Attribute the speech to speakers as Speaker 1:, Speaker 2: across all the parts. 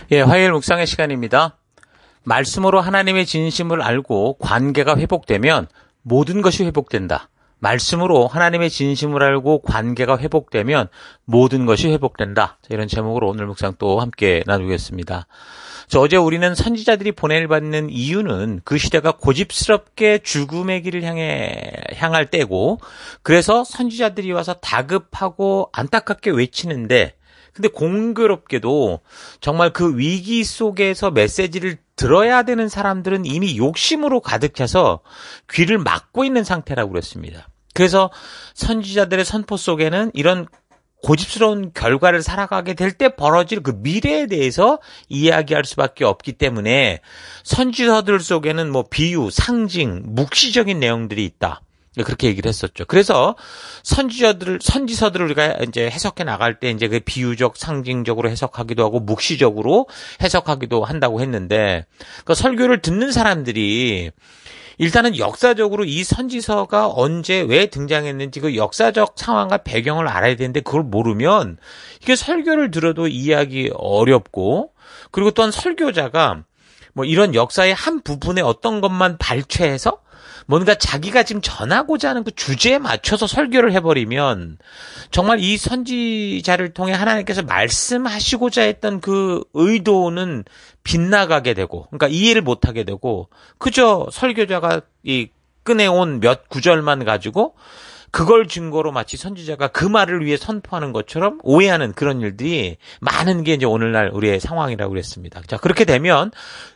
Speaker 1: 예, 화요일 묵상의 시간입니다. 말씀으로 하나님의 진심을 알고 관계가 회복되면 모든 것이 회복된다. 말씀으로 하나님의 진심을 알고 관계가 회복되면 모든 것이 회복된다. 이런 제목으로 오늘 묵상 또 함께 나누겠습니다. 어제 우리는 선지자들이 보냄을 받는 이유는 그 시대가 고집스럽게 죽음의 길을 향할 때고, 그래서 선지자들이 와서 다급하고 안타깝게 외치는데, 근데 공교롭게도 정말 그 위기 속에서 메시지를 들어야 되는 사람들은 이미 욕심으로 가득 차서 귀를 막고 있는 상태라고 그랬습니다. 그래서 선지자들의 선포 속에는 이런 고집스러운 결과를 살아가게 될 때 벌어질 그 미래에 대해서 이야기할 수밖에 없기 때문에 선지서들 속에는 비유, 상징, 묵시적인 내용들이 있다. 그렇게 얘기를 했었죠. 그래서 선지서들을 우리가 이제 해석해 나갈 때 이제 그 비유적, 상징적으로 해석하기도 하고 묵시적으로 해석하기도 한다고 했는데, 그 설교를 듣는 사람들이 일단은 역사적으로 이 선지서가 언제 왜 등장했는지 그 역사적 상황과 배경을 알아야 되는데, 그걸 모르면 이게 설교를 들어도 이해하기 어렵고, 그리고 또한 설교자가 이런 역사의 한 부분에 어떤 것만 발췌해서 뭔가 자기가 지금 전하고자 하는 그 주제에 맞춰서 설교를 해버리면 정말 이 선지자를 통해 하나님께서 말씀하시고자 했던 그 의도는 빗나가게 되고, 그러니까 이해를 못하게 되고, 그저 설교자가 이 꺼내온 몇 구절만 가지고 그걸 증거로 마치 선지자가 그 말을 위해 선포하는 것처럼 오해하는 그런 일들이 많은 게 이제 오늘날 우리의 상황이라고 그랬습니다. 자, 그렇게 되면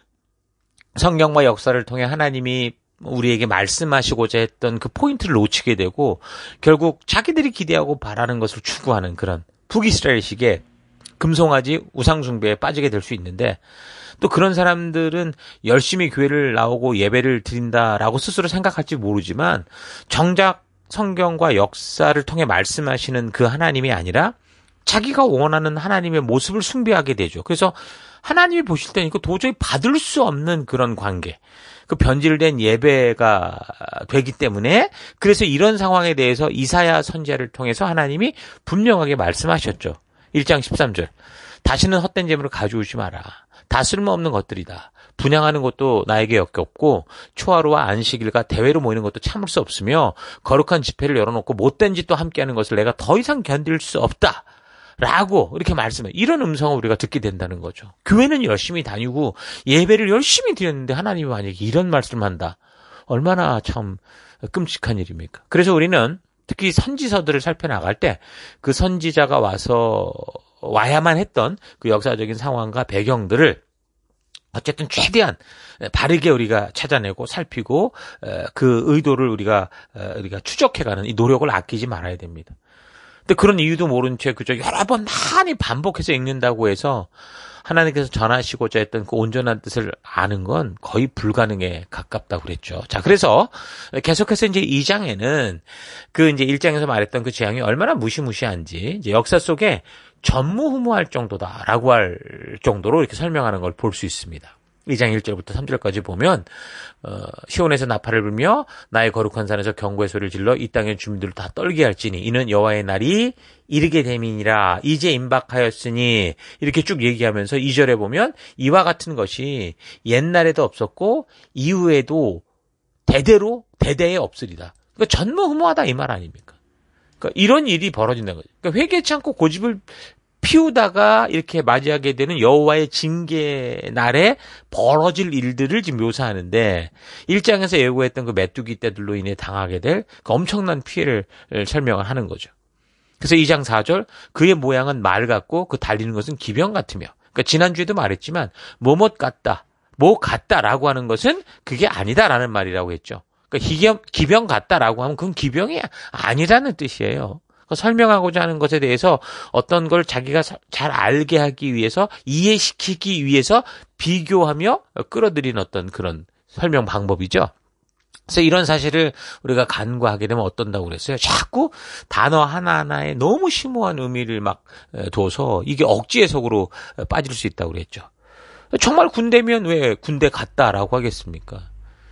Speaker 1: 성경과 역사를 통해 하나님이 우리에게 말씀하시고자 했던 그 포인트를 놓치게 되고, 결국 자기들이 기대하고 바라는 것을 추구하는 그런 북이스라엘식의 금송아지 우상숭배에 빠지게 될 수 있는데, 또 그런 사람들은 열심히 교회를 나오고 예배를 드린다라고 스스로 생각할지 모르지만 정작 성경과 역사를 통해 말씀하시는 그 하나님이 아니라 자기가 원하는 하나님의 모습을 숭배하게 되죠. 그래서 하나님이 보실 때는 이거 도저히 받을 수 없는 그런 관계, 그 변질된 예배가 되기 때문에, 그래서 이런 상황에 대해서 이사야 선지자를 통해서 하나님이 분명하게 말씀하셨죠. 1장 13절. 다시는 헛된 재물을 가져오지 마라. 다 쓸모없는 것들이다. 분양하는 것도 나에게 역겹고 초하루와 안식일과 대회로 모이는 것도 참을 수 없으며 거룩한 집회를 열어놓고 못된 짓도 함께하는 것을 내가 더 이상 견딜 수 없다. 라고 이렇게 말씀해요. 이런 음성을 우리가 듣게 된다는 거죠. 교회는 열심히 다니고 예배를 열심히 드렸는데 하나님이 만약에 이런 말씀을 한다. 얼마나 참 끔찍한 일입니까? 그래서 우리는 특히 선지서들을 살펴나갈 때 그 선지자가 와야만 했던 그 역사적인 상황과 배경들을 어쨌든 최대한 바르게 우리가 찾아내고 살피고 그 의도를 우리가 추적해가는 이 노력을 아끼지 말아야 됩니다. 근데 그런 이유도 모른 채 그저 여러 번 많이 반복해서 읽는다고 해서 하나님께서 전하시고자 했던 그 온전한 뜻을 아는 건 거의 불가능에 가깝다고 그랬죠. 자, 그래서 계속해서 이제 2장에는 그 이제 1장에서 말했던 그 재앙이 얼마나 무시무시한지 이제 역사 속에 전무후무할 정도다라고 할 정도로 이렇게 설명하는 걸 볼 수 있습니다. 2장 1절부터 3절까지 보면 시온에서 나팔을 불며 나의 거룩한 산에서 경고의 소리를 질러 이 땅의 주민들을 다 떨게 할지니 이는 여호와의 날이 이르게 됨이니라. 이제 임박하였으니, 이렇게 쭉 얘기하면서 2절에 보면 이와 같은 것이 옛날에도 없었고 이후에도 대대에 없으리다. 그러니까 전무후무하다 이 말 아닙니까? 그러니까 이런 일이 벌어진다는 거죠. 그러니까 회개치 않고 고집을 피우다가 이렇게 맞이하게 되는 여호와의 징계 날에 벌어질 일들을 지금 묘사하는데, 1장에서 예고했던 그 메뚜기 떼들로 인해 당하게 될 그 엄청난 피해를 설명을 하는 거죠. 그래서 2장 4절, 그의 모양은 말 같고 그 달리는 것은 기병 같으며, 그러니까 지난주에도 말했지만 뭐뭇 같다, 뭐 같다라고 하는 것은 그게 아니다라는 말이라고 했죠. 그러니까 기병 같다라고 하면 그건 기병이 아니라는 뜻이에요. 설명하고자 하는 것에 대해서 어떤 걸 자기가 잘 알게 하기 위해서, 이해시키기 위해서 비교하며 끌어들인 어떤 그런 설명 방법이죠. 그래서 이런 사실을 우리가 간과하게 되면 어떤다고 그랬어요? 자꾸 단어 하나하나에 너무 심오한 의미를 막 둬서 이게 억지 해석으로 빠질 수 있다고 그랬죠. 정말 군대면 왜 군대 같다라고 하겠습니까?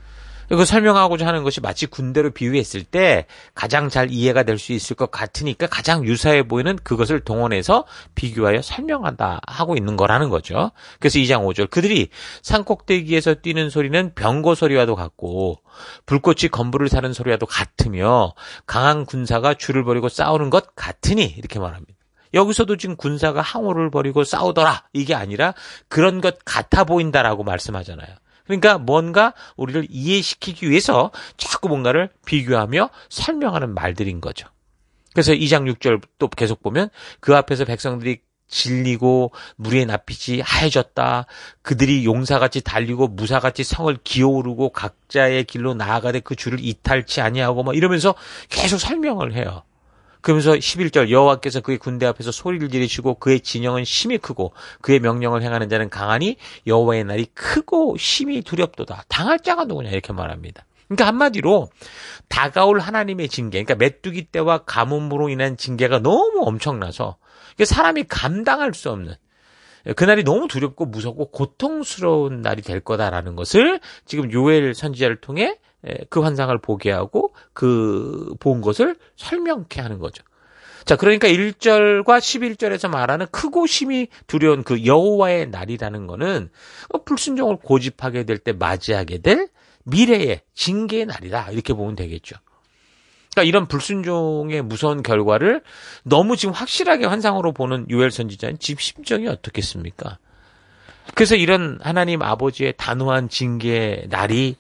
Speaker 1: 이거 설명하고자 하는 것이 마치 군대로 비유했을 때 가장 잘 이해가 될 수 있을 것 같으니까 가장 유사해 보이는 그것을 동원해서 비교하여 설명한다 하고 있는 거라는 거죠. 그래서 2장 5절 그들이 산꼭대기에서 뛰는 소리는 병거 소리와도 같고 불꽃이 건물을 사는 소리와도 같으며 강한 군사가 줄을 벌이고 싸우는 것 같으니 이렇게 말합니다. 여기서도 지금 군사가 항호를 벌이고 싸우더라 이게 아니라 그런 것 같아 보인다라고 말씀하잖아요. 그러니까 뭔가 우리를 이해시키기 위해서 자꾸 뭔가를 비교하며 설명하는 말들인 거죠. 그래서 2장 6절 또 계속 보면 그 앞에서 백성들이 질리고 무리의 낯빛이 하얘졌다. 그들이 용사같이 달리고 무사같이 성을 기어오르고 각자의 길로 나아가되 그 줄을 이탈치 아니하고 뭐 이러면서 계속 설명을 해요. 그러면서 11절 여호와께서 그의 군대 앞에서 소리를 지르시고 그의 진영은 심히 크고 그의 명령을 행하는 자는 강하니 여호와의 날이 크고 심히 두렵도다. 당할 자가 누구냐 이렇게 말합니다. 그러니까 한마디로 다가올 하나님의 징계, 그러니까 메뚜기 떼와 가뭄으로 인한 징계가 너무 엄청나서 사람이 감당할 수 없는 그날이 너무 두렵고 무섭고 고통스러운 날이 될 거다라는 것을 지금 요엘 선지자를 통해 그 환상을 보게 하고 그 본 것을 설명케 하는 거죠. 자, 그러니까 1절과 11절에서 말하는 크고 심히 두려운 그 여호와의 날이라는 거는 불순종을 고집하게 될 때 맞이하게 될 미래의 징계의 날이다. 이렇게 보면 되겠죠. 그러니까 이런 불순종의 무서운 결과를 너무 지금 확실하게 환상으로 보는 요엘 선지자는 지금 심정이 어떻겠습니까? 그래서 이런 하나님 아버지의 단호한 징계의 날이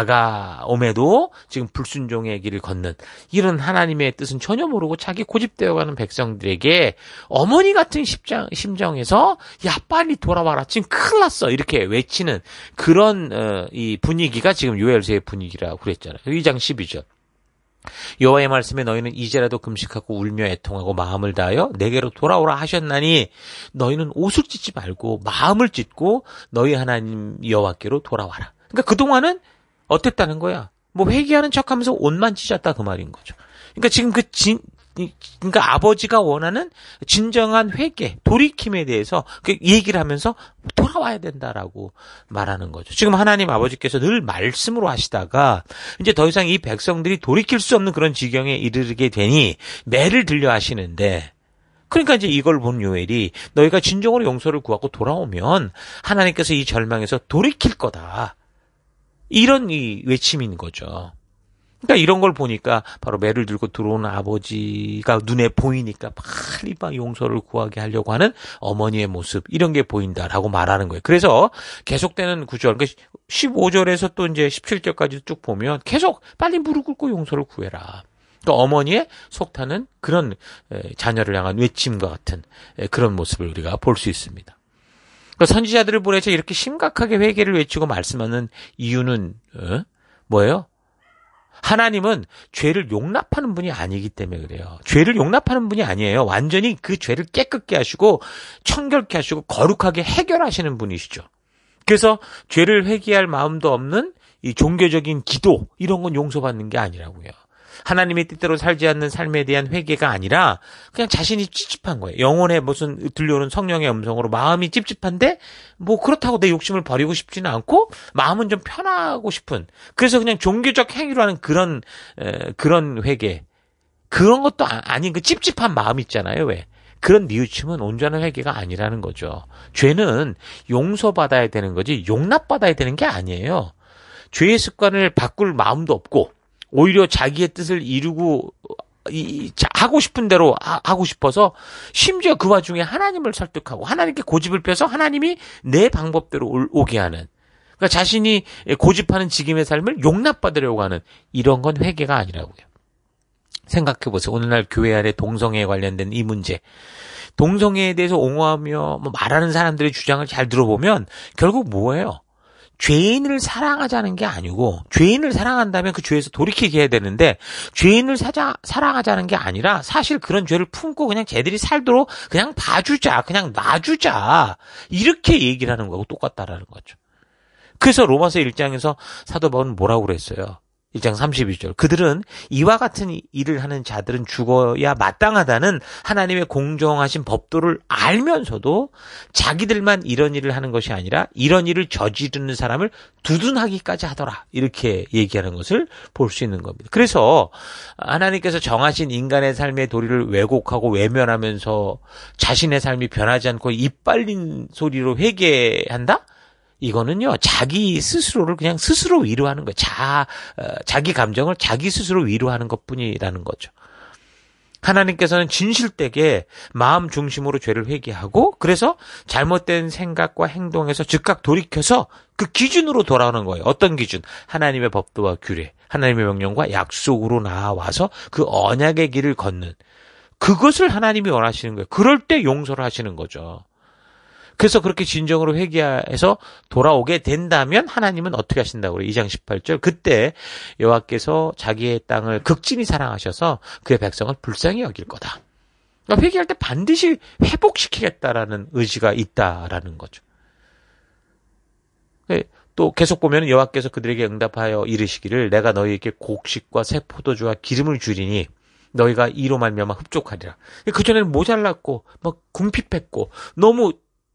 Speaker 1: 다가옴에도 지금 불순종의 길을 걷는 이런 하나님의 뜻은 전혀 모르고 자기 고집되어가는 백성들에게 어머니 같은 심정에서 야 빨리 돌아와라 지금 큰일 났어 이렇게 외치는 그런 이 분위기가 지금 요엘서의 분위기라고 그랬잖아요. 2장 12절 여호와의 말씀에 너희는 이제라도 금식하고 울며 애통하고 마음을 다하여 내게로 돌아오라 하셨나니 너희는 옷을 찢지 말고 마음을 찢고 너희 하나님 여호와께로 돌아와라. 그러니까 그동안은 어땠다는 거야? 뭐 회개하는 척하면서 옷만 찢었다 그 말인 거죠. 그러니까 지금 그러니까 아버지가 원하는 진정한 회개, 돌이킴에 대해서 그 얘기를 하면서 돌아와야 된다라고 말하는 거죠. 지금 하나님 아버지께서 늘 말씀으로 하시다가 이제 더 이상 이 백성들이 돌이킬 수 없는 그런 지경에 이르게 되니 매를 들려 하시는데 그러니까 이제 이걸 본 요엘이 너희가 진정으로 용서를 구하고 돌아오면 하나님께서 이 절망에서 돌이킬 거다. 이런 이 외침인 거죠. 그러니까 이런 걸 보니까 바로 매를 들고 들어오는 아버지가 눈에 보이니까 빨리 막 용서를 구하게 하려고 하는 어머니의 모습 이런 게 보인다라고 말하는 거예요. 그래서 계속되는 구절, 그러니까 15절에서 또 이제 17절까지 쭉 보면 계속 빨리 무릎 꿇고 용서를 구해라. 또 어머니의 속타는 그런 자녀를 향한 외침과 같은 그런 모습을 우리가 볼 수 있습니다. 선지자들을 보내서 이렇게 심각하게 회개를 외치고 말씀하는 이유는 뭐예요? 하나님은 죄를 용납하는 분이 아니기 때문에 그래요. 죄를 용납하는 분이 아니에요. 완전히 그 죄를 깨끗게 하시고 청결케 하시고 거룩하게 해결하시는 분이시죠. 그래서 죄를 회개할 마음도 없는 이 종교적인 기도 이런 건 용서받는 게 아니라고요. 하나님의 뜻대로 살지 않는 삶에 대한 회개가 아니라 그냥 자신이 찝찝한 거예요. 영혼에 무슨 들려오는 성령의 음성으로 마음이 찝찝한데 뭐 그렇다고 내 욕심을 버리고 싶지는 않고 마음은 좀 편하고 싶은 그래서 그냥 종교적 행위로 하는 그런 회개 그런 것도 아닌 그 찝찝한 마음 있잖아요. 왜? 그런 뉘우침은 온전한 회개가 아니라는 거죠. 죄는 용서받아야 되는 거지 용납받아야 되는 게 아니에요. 죄의 습관을 바꿀 마음도 없고 오히려 자기의 뜻을 이루고 하고 싶은 대로 하고 싶어서 심지어 그 와중에 하나님을 설득하고 하나님께 고집을 펴서 하나님이 내 방법대로 오게 하는 그러니까 자신이 고집하는 지금의 삶을 용납받으려고 하는 이런 건 회개가 아니라고요. 생각해보세요. 오늘날 교회 안에 동성애에 관련된 이 문제 동성애에 대해서 옹호하며 말하는 사람들의 주장을 잘 들어보면 결국 뭐예요? 죄인을 사랑하자는 게 아니고 죄인을 사랑한다면 그 죄에서 돌이키게 해야 되는데 죄인을 사랑하자는 게 아니라 사실 그런 죄를 품고 그냥 쟤들이 살도록 그냥 봐주자 그냥 놔주자 이렇게 얘기를 하는 거하고 똑같다라는 거죠. 그래서 로마서 1장에서 사도 바울은 뭐라고 그랬어요? 1장 32절. 그들은 이와 같은 일을 하는 자들은 죽어야 마땅하다는 하나님의 공정하신 법도를 알면서도 자기들만 이런 일을 하는 것이 아니라 이런 일을 저지르는 사람을 두둔하기까지 하더라. 이렇게 얘기하는 것을 볼 수 있는 겁니다. 그래서 하나님께서 정하신 인간의 삶의 도리를 왜곡하고 외면하면서 자신의 삶이 변하지 않고 입 빨린 소리로 회개한다? 이거는요, 자기 스스로를 그냥 스스로 위로하는 거예요. 자기 감정을 자기 스스로 위로하는 것 뿐이라는 거죠. 하나님께서는 진실되게 마음 중심으로 죄를 회개하고, 그래서 잘못된 생각과 행동에서 즉각 돌이켜서 그 기준으로 돌아오는 거예요. 어떤 기준? 하나님의 법도와 규례, 하나님의 명령과 약속으로 나와서 그 언약의 길을 걷는, 그것을 하나님이 원하시는 거예요. 그럴 때 용서를 하시는 거죠. 그래서 그렇게 진정으로 회개해서 돌아오게 된다면 하나님은 어떻게 하신다고 그래요? 2장 18절. 그때 여호와께서 자기의 땅을 극진히 사랑하셔서 그의 백성을 불쌍히 여길 거다. 그러니까 회개할 때 반드시 회복시키겠다라는 의지가 있다라는 거죠. 또 계속 보면 여호와께서 그들에게 응답하여 이르시기를 내가 너희에게 곡식과 새 포도주와 기름을 주리니 너희가 이로 말미암아 흡족하리라. 그전에는 모자랐고 막 궁핍했고 너무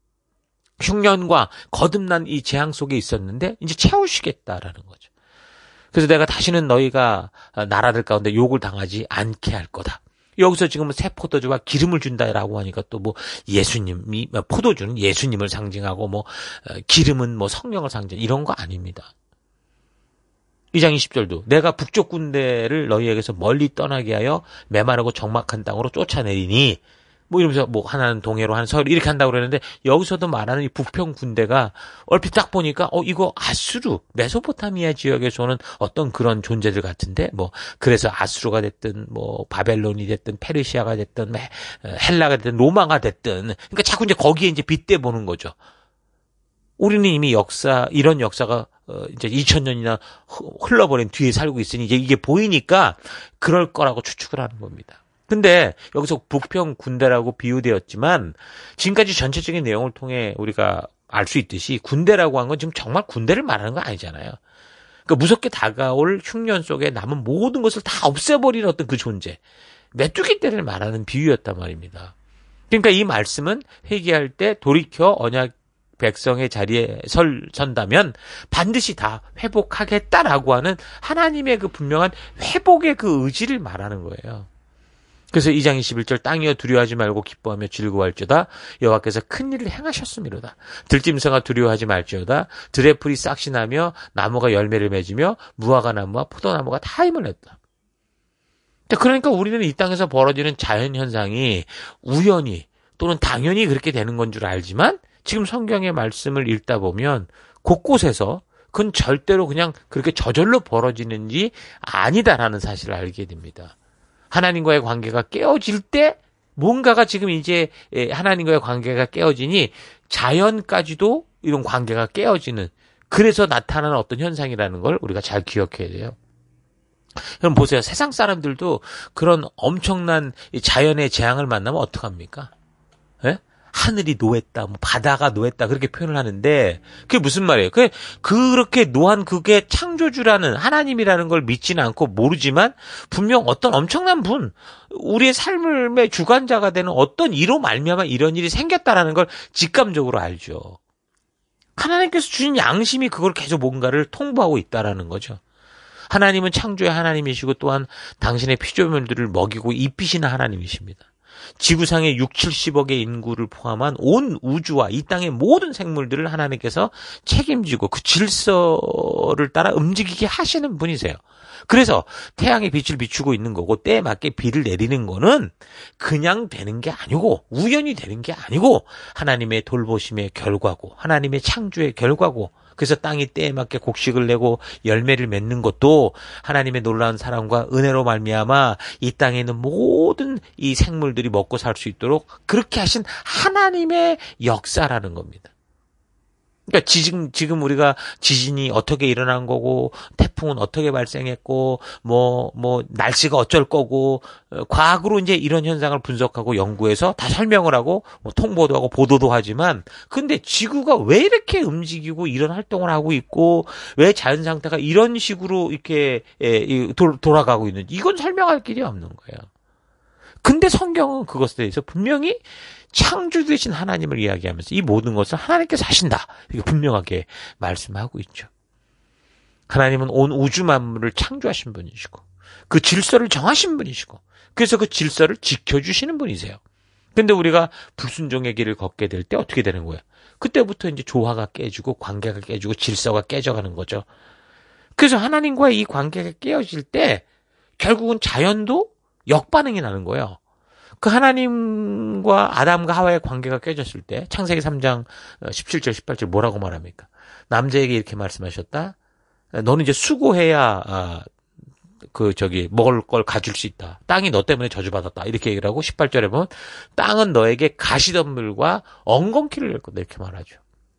Speaker 1: 흉년과 거듭난 이 재앙 속에 있었는데 이제 채우시겠다라는 거죠. 그래서 내가 다시는 너희가 나라들 가운데 욕을 당하지 않게 할 거다. 여기서 지금 새 포도주와 기름을 준다라고 하니까 또 뭐 예수님이 포도주는 예수님을 상징하고 뭐 기름은 뭐 성령을 상징 이런 거 아닙니다. 2장 20절도 내가 북쪽 군대를 너희에게서 멀리 떠나게 하여 메마르고 적막한 땅으로 쫓아내리니 뭐 이러면서 뭐 하나는 동해로 하나는 서해로 이렇게 한다고 그러는데 여기서도 말하는 이 북평 군대가 얼핏 딱 보니까 이거 아수르 메소포타미아 지역에서 오는 어떤 그런 존재들 같은데 뭐 그래서 아수르가 됐든 뭐 바벨론이 됐든 페르시아가 됐든 헬라가 됐든 로마가 됐든 그러니까 자꾸 이제 거기에 이제 빗대 보는 거죠. 우리는 이미 이런 역사가 이제 2000년이나 흘러버린 뒤에 살고 있으니 이제 이게 보이니까 그럴 거라고 추측을 하는 겁니다. 근데 여기서 북평 군대라고 비유되었지만 지금까지 전체적인 내용을 통해 우리가 알 수 있듯이 군대라고 한 건 지금 정말 군대를 말하는 건 아니잖아요. 그러니까 무섭게 다가올 흉년 속에 남은 모든 것을 다 없애버리는 어떤 그 존재, 메뚜기 떼를 말하는 비유였단 말입니다. 그러니까 이 말씀은 회개할 때 돌이켜 언약 백성의 자리에 선다면 반드시 다 회복하겠다라고 하는 하나님의 그 분명한 회복의 그 의지를 말하는 거예요. 그래서 2장 21절 땅이여 두려워하지 말고 기뻐하며 즐거워할지어다 여호와께서 큰 일을 행하셨음이로다. 들짐승아 두려워하지 말지어다. 들의 풀이 싹시 나며 나무가 열매를 맺으며 무화과 나무와 포도나무가 다 힘을 냈다. 그러니까 우리는 이 땅에서 벌어지는 자연현상이 우연히 또는 당연히 그렇게 되는 건 줄 알지만 지금 성경의 말씀을 읽다 보면 곳곳에서 그건 절대로 그냥 그렇게 저절로 벌어지는지 아니다라는 사실을 알게 됩니다. 하나님과의 관계가 깨어질 때 뭔가가 지금 이제 하나님과의 관계가 깨어지니 자연까지도 이런 관계가 깨어지는 그래서 나타나는 어떤 현상이라는 걸 우리가 잘 기억해야 돼요. 그럼 보세요. 세상 사람들도 그런 엄청난 자연의 재앙을 만나면 어떡합니까? 예? 하늘이 노했다, 뭐 바다가 노했다 그렇게 표현을 하는데 그게 무슨 말이에요? 그렇게 노한 그게 창조주라는 하나님이라는 걸 믿지는 않고 모르지만 분명 어떤 엄청난 분, 우리의 삶의 주관자가 되는 어떤 이로 말미암아 이런 일이 생겼다라는 걸 직감적으로 알죠. 하나님께서 주신 양심이 그걸 계속 뭔가를 통보하고 있다라는 거죠. 하나님은 창조의 하나님이시고 또한 당신의 피조물들을 먹이고 입히시는 하나님이십니다. 지구상의 6, 70억의 인구를 포함한 온 우주와 이 땅의 모든 생물들을 하나님께서 책임지고 그 질서를 따라 움직이게 하시는 분이세요. 그래서 태양의 빛을 비추고 있는 거고 때에 맞게 비를 내리는 거는 그냥 되는 게 아니고 우연히 되는 게 아니고 하나님의 돌보심의 결과고 하나님의 창조의 결과고 그래서 땅이 때에 맞게 곡식을 내고 열매를 맺는 것도 하나님의 놀라운 사랑과 은혜로 말미암아 이 땅에 있는 모든 이 생물들이 먹고 살 수 있도록 그렇게 하신 하나님의 역사라는 겁니다. 그러니까 지금 우리가 지진이 어떻게 일어난 거고, 태풍은 어떻게 발생했고, 날씨가 어쩔 거고, 과학으로 이제 이런 현상을 분석하고 연구해서 다 설명을 하고, 통보도 하고 보도도 하지만, 근데 지구가 왜 이렇게 움직이고 이런 활동을 하고 있고, 왜 자연 상태가 이런 식으로 이렇게 돌아가고 있는지, 이건 설명할 길이 없는 거예요. 근데 성경은 그것에 대해서 분명히 창조 되신 하나님을 이야기하면서 이 모든 것을 하나님께서 하신다. 이렇게 분명하게 말씀하고 있죠. 하나님은 온 우주 만물을 창조하신 분이시고 그 질서를 정하신 분이시고 그래서 그 질서를 지켜주시는 분이세요. 근데 우리가 불순종의 길을 걷게 될 때 어떻게 되는 거예요? 그때부터 이제 조화가 깨지고 관계가 깨지고 질서가 깨져가는 거죠. 그래서 하나님과의 이 관계가 깨어질 때 결국은 자연도 역반응이 나는 거예요. 그 하나님과 아담과 하와의 관계가 깨졌을 때 창세기 3장 17절 18절 뭐라고 말합니까? 남자에게 이렇게 말씀하셨다. 너는 이제 수고해야 먹을 걸 가질 수 있다. 땅이 너 때문에 저주받았다. 이렇게 얘기를 하고 18절에 보면 땅은 너에게 가시덤불과 엉겅퀴를 낼 거다. 이렇게 말하죠.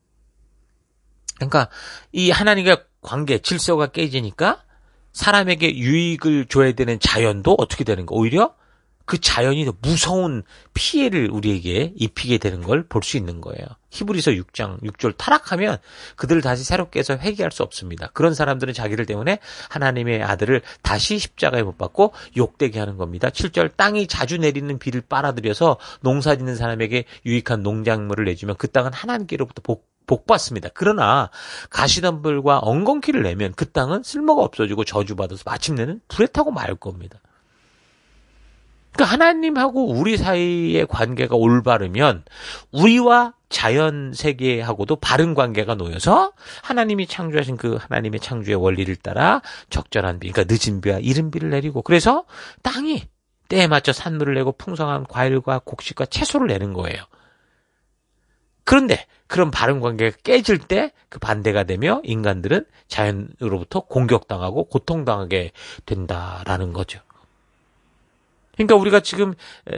Speaker 1: 그러니까 이 하나님과 관계 질서가 깨지니까 사람에게 유익을 줘야 되는 자연도 어떻게 되는 거? 오히려 그 자연이 더 무서운 피해를 우리에게 입히게 되는 걸 볼 수 있는 거예요. 히브리서 6장 6절 타락하면 그들을 다시 새롭게 해서 회개할 수 없습니다. 그런 사람들은 자기들 때문에 하나님의 아들을 다시 십자가에 못 박고 욕되게 하는 겁니다. 7절 땅이 자주 내리는 비를 빨아들여서 농사 짓는 사람에게 유익한 농작물을 내주면 그 땅은 하나님께로부터 복받습니다. 그러나 가시덤불과 엉겅퀴를 내면 그 땅은 쓸모가 없어지고 저주받아서 마침내는 불에 타고 말 겁니다. 그러니까 하나님하고 우리 사이의 관계가 올바르면 우리와 자연 세계하고도 바른 관계가 놓여서 하나님이 창조하신 그 하나님의 창조의 원리를 따라 적절한 비, 그러니까 늦은 비와 이른 비를 내리고 그래서 땅이 때에 맞춰 산물을 내고 풍성한 과일과 곡식과 채소를 내는 거예요. 그런데 그런 바른 관계가 깨질 때 그 반대가 되며 인간들은 자연으로부터 공격당하고 고통당하게 된다라는 거죠. 그러니까 우리가 지금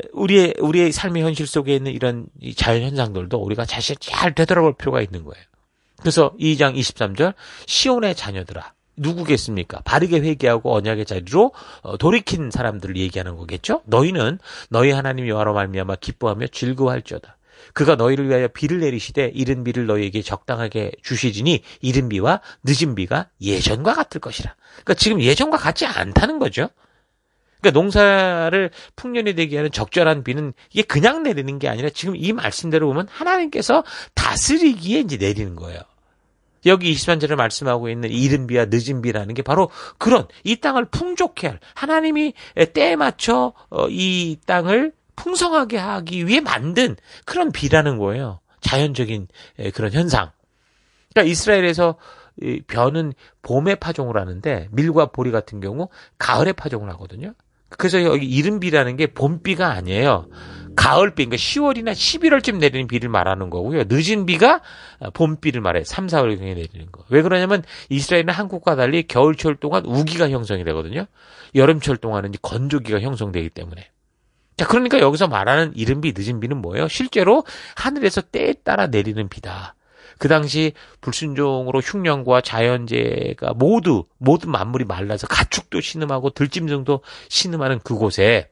Speaker 1: 우리의 삶의 현실 속에 있는 이런 자연 현상들도 우리가 자신을 잘 되돌아볼 필요가 있는 거예요. 그래서 2장 23절 시온의 자녀들아 누구겠습니까? 바르게 회개하고 언약의 자리로 돌이킨 사람들을 얘기하는 거겠죠? 너희는 너희 하나님 여호와로 말미암아 기뻐하며 즐거워할지어다. 그가 너희를 위하여 비를 내리시되 이른 비를 너희에게 적당하게 주시지니 이른 비와 늦은 비가 예전과 같을 것이라. 그러니까 지금 예전과 같지 않다는 거죠. 그러니까 농사를 풍년이 되게 하는 적절한 비는 이게 그냥 내리는 게 아니라 지금 이 말씀대로 보면 하나님께서 다스리기에 이제 내리는 거예요. 여기 23절에 말씀하고 있는 이른 비와 늦은 비라는 게 바로 그런 이 땅을 풍족해 할 하나님이 때에 맞춰 이 땅을 풍성하게 하기 위해 만든 그런 비라는 거예요. 자연적인 그런 현상. 그러니까 이스라엘에서 벼는 봄에 파종을 하는데 밀과 보리 같은 경우 가을에 파종을 하거든요. 그래서 여기 이른 비라는 게 봄비가 아니에요. 가을비, 그러니까 10월이나 11월쯤 내리는 비를 말하는 거고요. 늦은 비가 봄비를 말해요. 3, 4월경에 내리는 거. 왜 그러냐면 이스라엘은 한국과 달리 겨울철 동안 우기가 형성이 되거든요. 여름철 동안은 이제 건조기가 형성되기 때문에. 자, 그러니까 여기서 말하는 이른 비, 늦은 비는 뭐예요? 실제로 하늘에서 때에 따라 내리는 비다. 그 당시 불순종으로 흉년과 자연재해가 모든 만물이 말라서 가축도 신음하고 들짐승도 신음하는 그곳에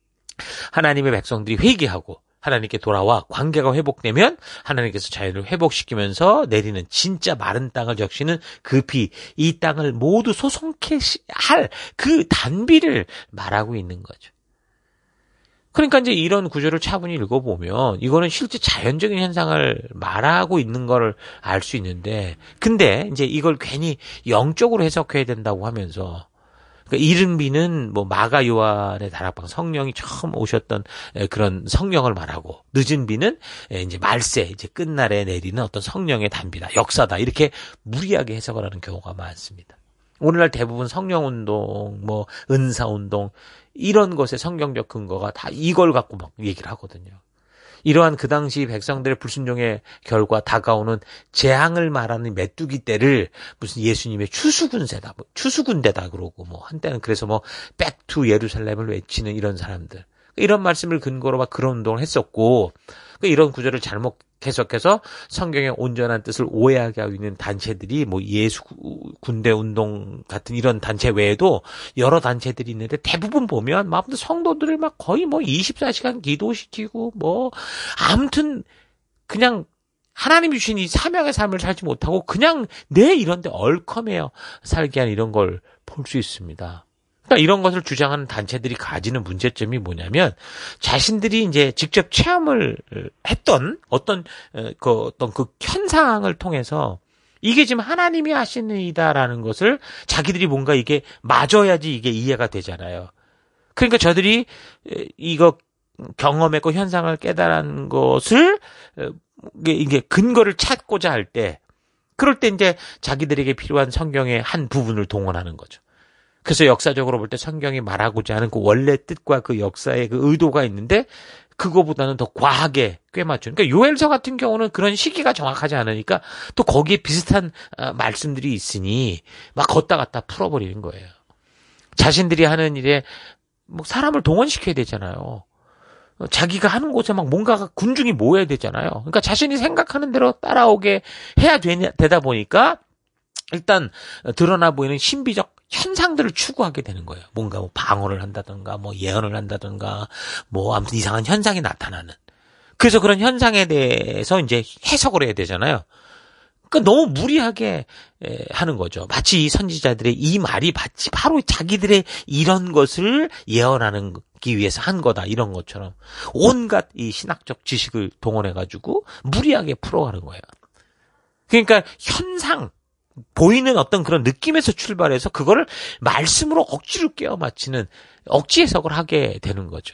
Speaker 1: 하나님의 백성들이 회개하고 하나님께 돌아와 관계가 회복되면 하나님께서 자연을 회복시키면서 내리는 진짜 마른 땅을 적시는 그 비, 이 땅을 모두 소송케 할 그 단비를 말하고 있는 거죠. 그러니까 이제 이런 구조를 차분히 읽어보면 이거는 실제 자연적인 현상을 말하고 있는 걸 알 수 있는데 근데 이제 이걸 괜히 영적으로 해석해야 된다고 하면서 그러니까 이른 비는 뭐 마가 요한의 다락방 성령이 처음 오셨던 그런 성령을 말하고 늦은 비는 이제 말세 이제 끝날에 내리는 어떤 성령의 단비다 역사다 이렇게 무리하게 해석을 하는 경우가 많습니다. 오늘날 대부분 성령운동, 뭐 은사운동 이런 것의 성경적 근거가 다 이걸 갖고 막 얘기를 하거든요. 이러한 그 당시 백성들의 불순종의 결과 다가오는 재앙을 말하는 메뚜기 떼를 무슨 예수님의 추수군대다 그러고 뭐 한때는 그래서 뭐 백투 예루살렘을 외치는 이런 사람들. 이런 말씀을 근거로 막 그런 운동을 했었고, 이런 구절을 잘못 해석해서 성경의 온전한 뜻을 오해하게 하고 있는 단체들이 뭐 예수 군대 운동 같은 이런 단체 외에도 여러 단체들이 있는데, 대부분 보면 막 성도들을 막 거의 뭐 24시간 기도시키고 뭐 아무튼 그냥 하나님이 주신 이 사명의 삶을 살지 못하고 그냥 내 이런 데 얼컴해요 살게 하는 이런 걸 볼 수 있습니다. 그러니까 이런 것을 주장하는 단체들이 가지는 문제점이 뭐냐면, 자신들이 이제 직접 체험을 했던 어떤 그 현상을 통해서 이게 지금 하나님이 하시는 일이다라는 것을 자기들이 뭔가 이게 맞아야지 이게 이해가 되잖아요. 그러니까 저들이 이거 경험했고 현상을 깨달은 것을 이게 근거를 찾고자 할 때, 그럴 때 이제 자기들에게 필요한 성경의 한 부분을 동원하는 거죠. 그래서 역사적으로 볼 때 성경이 말하고자 하는 그 원래 뜻과 그 역사의 그 의도가 있는데, 그거보다는 더 과하게 꿰맞춘. 그러니까 요엘서 같은 경우는 그런 시기가 정확하지 않으니까 또 거기에 비슷한 말씀들이 있으니 막 걷다 갔다 풀어버리는 거예요. 자신들이 하는 일에 뭐 사람을 동원시켜야 되잖아요. 자기가 하는 곳에 막 뭔가가 군중이 모여야 되잖아요. 그러니까 자신이 생각하는 대로 따라오게 해야 되다 보니까 일단 드러나 보이는 신비적 현상들을 추구하게 되는 거예요. 뭔가 뭐 방언을 한다든가 뭐 예언을 한다든가 뭐 아무튼 이상한 현상이 나타나는. 그래서 그런 현상에 대해서 이제 해석을 해야 되잖아요. 그러니까 너무 무리하게 하는 거죠. 마치 이 선지자들의 이 말이 마치 바로 자기들의 이런 것을 예언하기 위해서 한 거다, 이런 것처럼 온갖 이 신학적 지식을 동원해가지고 무리하게 풀어가는 거예요. 그러니까 현상, 보이는 어떤 그런 느낌에서 출발해서 그거를 말씀으로 억지로 깨어 맞추는 억지 해석을 하게 되는 거죠.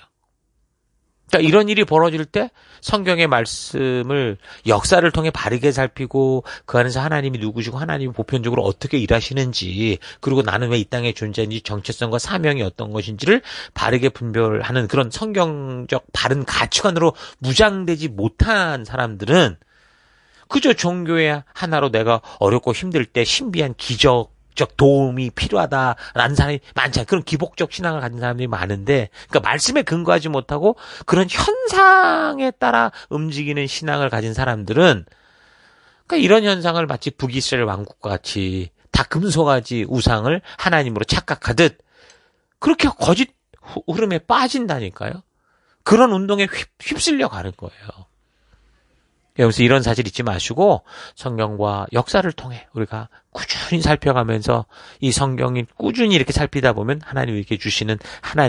Speaker 1: 그러니까 이런 일이 벌어질 때 성경의 말씀을 역사를 통해 바르게 살피고 그 안에서 하나님이 누구시고 하나님이 보편적으로 어떻게 일하시는지, 그리고 나는 왜 이 땅에 존재하는지, 정체성과 사명이 어떤 것인지를 바르게 분별하는 그런 성경적 바른 가치관으로 무장되지 못한 사람들은 그저 종교의 하나로 내가 어렵고 힘들 때 신비한 기적적 도움이 필요하다라는 사람이 많잖아요. 그런 기복적 신앙을 가진 사람들이 많은데, 그러니까 말씀에 근거하지 못하고 그런 현상에 따라 움직이는 신앙을 가진 사람들은, 그러니까 이런 현상을 마치 북이스라엘 왕국과 같이 다 금송아지 우상을 하나님으로 착각하듯 그렇게 거짓 흐름에 빠진다니까요. 그런 운동에 휩쓸려 가는 거예요. 여기서 이런 사실 잊지 마시고 성경과 역사를 통해 우리가 꾸준히 살펴가면서 이 성경이 꾸준히 이렇게 살피다 보면 하나님이 이렇게 주시는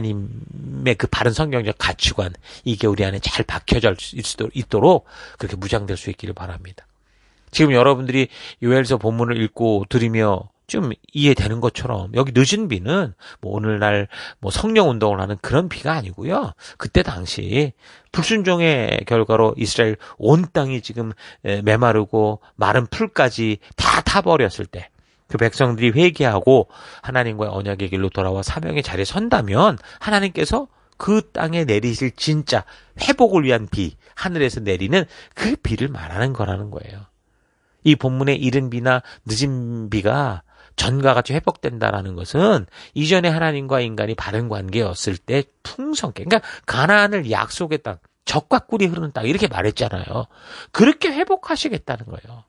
Speaker 1: 하나님의 그 바른 성경적 가치관, 이게 우리 안에 잘 박혀져 있도록 그렇게 무장될 수 있기를 바랍니다. 지금 여러분들이 요엘서 본문을 읽고 들으며 좀 이해되는 것처럼 여기 늦은 비는 뭐 오늘날 뭐 성령 운동을 하는 그런 비가 아니고요. 그때 당시 불순종의 결과로 이스라엘 온 땅이 지금 메마르고 마른 풀까지 다 타버렸을 때, 그 백성들이 회개하고 하나님과의 언약의 길로 돌아와 사명의 자리에 선다면 하나님께서 그 땅에 내리실 진짜 회복을 위한 비, 하늘에서 내리는 그 비를 말하는 거라는 거예요. 이 본문의 이른 비나 늦은 비가 전과 같이 회복된다라는 것은 이전에 하나님과 인간이 바른 관계였을 때 풍성하게, 그러니까 가나안을 약속의 땅, 젖과 꿀이 흐르는 땅 이렇게 말했잖아요. 그렇게 회복하시겠다는 거예요.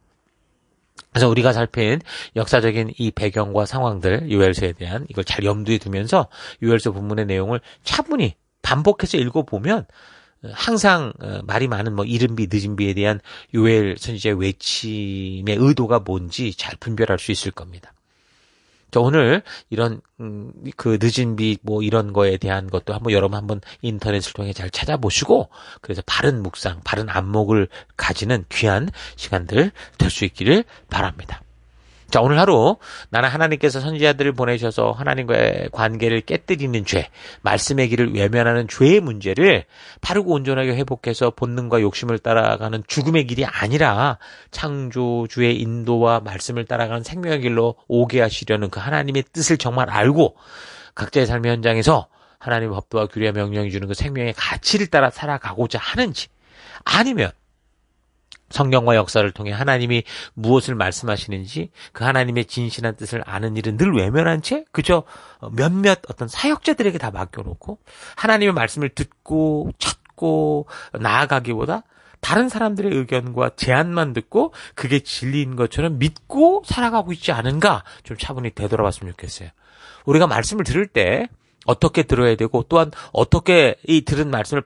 Speaker 1: 그래서 우리가 살핀 역사적인 이 배경과 상황들, 요엘서에 대한 이걸 잘 염두에 두면서 요엘서 본문의 내용을 차분히 반복해서 읽어보면 항상 말이 많은 뭐 이른 비, 늦은 비에 대한 요엘 선지자의 외침의 의도가 뭔지 잘 분별할 수 있을 겁니다. 저 오늘 이런 그 늦은 비 뭐 이런 거에 대한 것도 여러분 한번 인터넷을 통해 잘 찾아보시고, 그래서 바른 묵상, 바른 안목을 가지는 귀한 시간들 될 수 있기를 바랍니다. 자, 오늘 하루 나는 하나님께서 선지자들을 보내셔서 하나님과의 관계를 깨뜨리는 죄, 말씀의 길을 외면하는 죄의 문제를 바르고 온전하게 회복해서 본능과 욕심을 따라가는 죽음의 길이 아니라 창조주의 인도와 말씀을 따라가는 생명의 길로 오게 하시려는 그 하나님의 뜻을 정말 알고 각자의 삶의 현장에서 하나님의 법도와 규례와 명령이 주는 그 생명의 가치를 따라 살아가고자 하는지, 아니면 성경과 역사를 통해 하나님이 무엇을 말씀하시는지 그 하나님의 진실한 뜻을 아는 일은 늘 외면한 채 그저 몇몇 어떤 사역자들에게 다 맡겨놓고 하나님의 말씀을 듣고 찾고 나아가기보다 다른 사람들의 의견과 제안만 듣고 그게 진리인 것처럼 믿고 살아가고 있지 않은가 좀 차분히 되돌아봤으면 좋겠어요. 우리가 말씀을 들을 때 어떻게 들어야 되고 또한 어떻게 이 들은 말씀을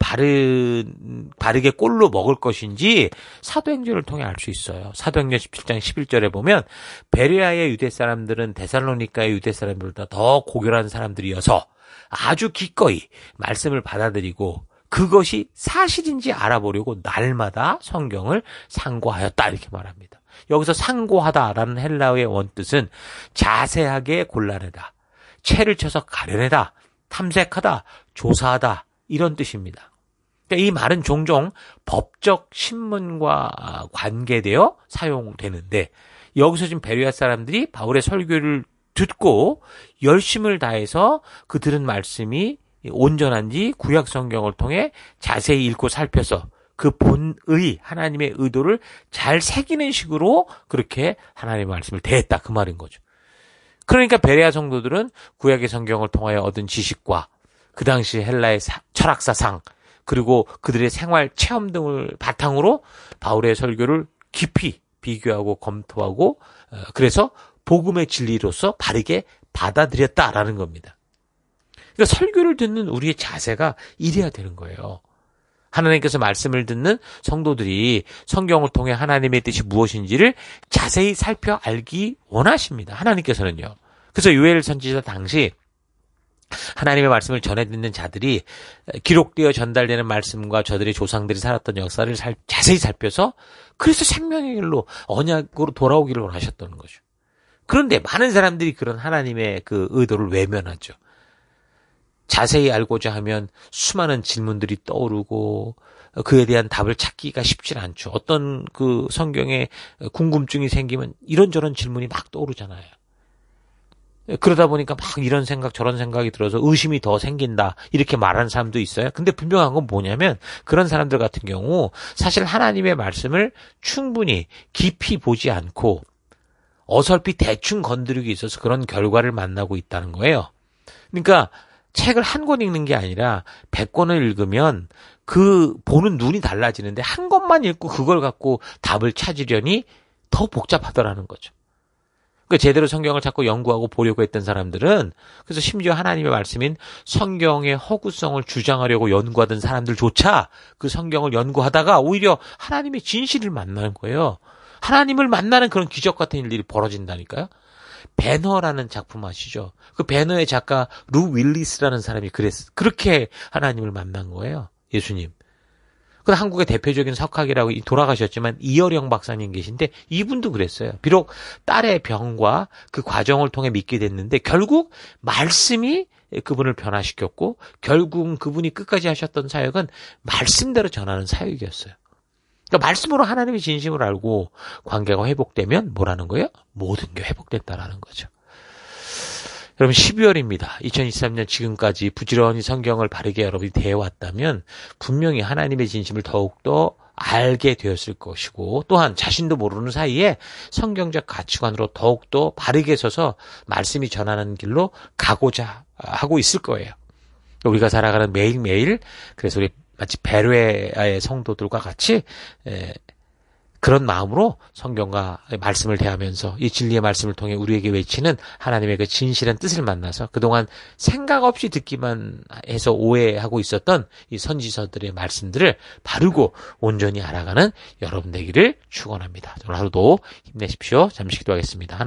Speaker 1: 바르게 꼴로 먹을 것인지 사도행전을 통해 알 수 있어요. 사도행전 17장 11절에 보면 베레아의 유대 사람들은 데살로니가의 유대 사람들보다 더 고결한 사람들이어서 아주 기꺼이 말씀을 받아들이고 그것이 사실인지 알아보려고 날마다 성경을 상고하였다 이렇게 말합니다. 여기서 상고하다라는 헬라어의 원뜻은 자세하게 골라내다, 채를 쳐서 가려내다, 탐색하다, 조사하다 이런 뜻입니다. 그러니까 이 말은 종종 법적 신문과 관계되어 사용되는데 여기서 지금 베레아 사람들이 바울의 설교를 듣고 열심을 다해서 그 들은 말씀이 온전한지 구약 성경을 통해 자세히 읽고 살펴서 그 본의 하나님의 의도를 잘 새기는 식으로 그렇게 하나님의 말씀을 대했다 그 말인 거죠. 그러니까 베레아 성도들은 구약의 성경을 통하여 얻은 지식과 그 당시 헬라의 철학사상 그리고 그들의 생활 체험 등을 바탕으로 바울의 설교를 깊이 비교하고 검토하고 그래서 복음의 진리로서 바르게 받아들였다라는 겁니다. 그러니까 설교를 듣는 우리의 자세가 이래야 되는 거예요. 하나님께서 말씀을 듣는 성도들이 성경을 통해 하나님의 뜻이 무엇인지를 자세히 살펴 알기 원하십니다. 하나님께서는요. 그래서 요엘 선지자 당시 하나님의 말씀을 전해 듣는 자들이 기록되어 전달되는 말씀과 저들의 조상들이 살았던 역사를 자세히 살펴서 그래서 생명의 길로 언약으로 돌아오기를 원하셨다는 거죠. 그런데 많은 사람들이 그런 하나님의 그 의도를 외면하죠. 자세히 알고자 하면 수많은 질문들이 떠오르고 그에 대한 답을 찾기가 쉽지 않죠. 어떤 그 성경에 궁금증이 생기면 이런저런 질문이 막 떠오르잖아요. 그러다 보니까 막 이런 생각 저런 생각이 들어서 의심이 더 생긴다 이렇게 말하는 사람도 있어요. 근데 분명한 건 뭐냐면 그런 사람들 같은 경우 사실 하나님의 말씀을 충분히 깊이 보지 않고 어설피 대충 건드리기 있어서 그런 결과를 만나고 있다는 거예요. 그러니까 책을 한 권 읽는 게 아니라 100권을 읽으면 그 보는 눈이 달라지는데 한 권만 읽고 그걸 갖고 답을 찾으려니 더 복잡하더라는 거죠. 그러니까 제대로 성경을 찾고 연구하고 보려고 했던 사람들은 그래서 심지어 하나님의 말씀인 성경의 허구성을 주장하려고 연구하던 사람들조차 그 성경을 연구하다가 오히려 하나님의 진실을 만나는 거예요. 하나님을 만나는 그런 기적 같은 일들이 벌어진다니까요. 배너라는 작품 아시죠? 그 배너의 작가 루 윌리스라는 사람이 그렇게 하나님을 만난 거예요. 예수님. 그 한국의 대표적인 석학이라고 돌아가셨지만 이어령 박사님 계신데 이분도 그랬어요. 비록 딸의 병과 그 과정을 통해 믿게 됐는데 결국 말씀이 그분을 변화시켰고 결국 그분이 끝까지 하셨던 사역은 말씀대로 전하는 사역이었어요. 그러니까 말씀으로 하나님의 진심을 알고 관계가 회복되면 뭐라는 거예요? 모든 게 회복됐다라는 거죠. 여러분 12월입니다. 2023년 지금까지 부지런히 성경을 바르게 여러분이 대해왔다면 분명히 하나님의 진심을 더욱더 알게 되었을 것이고 또한 자신도 모르는 사이에 성경적 가치관으로 더욱더 바르게 서서 말씀이 전하는 길로 가고자 하고 있을 거예요. 우리가 살아가는 매일매일 그래서 우리 마치 베레아의 성도들과 같이 그런 마음으로 성경과 말씀을 대하면서 이 진리의 말씀을 통해 우리에게 외치는 하나님의 그 진실한 뜻을 만나서 그동안 생각 없이 듣기만 해서 오해하고 있었던 이 선지서들의 말씀들을 바르고 온전히 알아가는 여러분 되기를 축원합니다. 오늘 하루도 힘내십시오. 잠시 기도하겠습니다.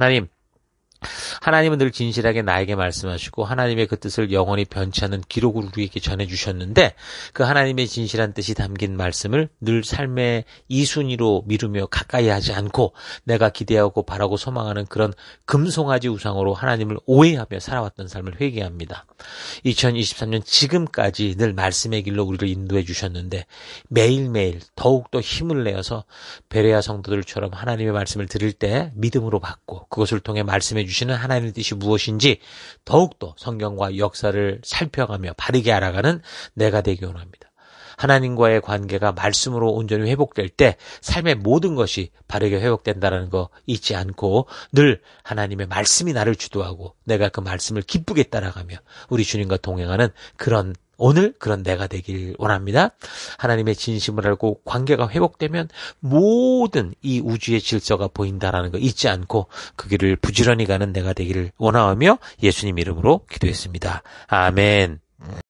Speaker 1: 하나님은 늘 진실하게 나에게 말씀하시고 하나님의 그 뜻을 영원히 변치 않는 기록으로 우리에게 전해주셨는데 그 하나님의 진실한 뜻이 담긴 말씀을 늘 삶의 2순위로 미루며 가까이 하지 않고 내가 기대하고 바라고 소망하는 그런 금송아지 우상으로 하나님을 오해하며 살아왔던 삶을 회개합니다. 2023년 지금까지 늘 말씀의 길로 우리를 인도해 주셨는데 매일매일 더욱더 힘을 내어서 베레아 성도들처럼 하나님의 말씀을 들을 때 믿음으로 받고 그것을 통해 말씀해 주시는 하나님의 뜻이 무엇인지 더욱더 성경과 역사를 살펴가며 바르게 알아가는 내가 되기 원합니다. 하나님과의 관계가 말씀으로 온전히 회복될 때 삶의 모든 것이 바르게 회복된다는 거 잊지 않고 늘 하나님의 말씀이 나를 주도하고 내가 그 말씀을 기쁘게 따라가며 우리 주님과 동행하는 오늘 그런 내가 되길 원합니다. 하나님의 진심을 알고 관계가 회복되면 모든 이 우주의 질서가 보인다라는 거 잊지 않고 그 길을 부지런히 가는 내가 되기를 원하며 예수님 이름으로 기도했습니다. 아멘.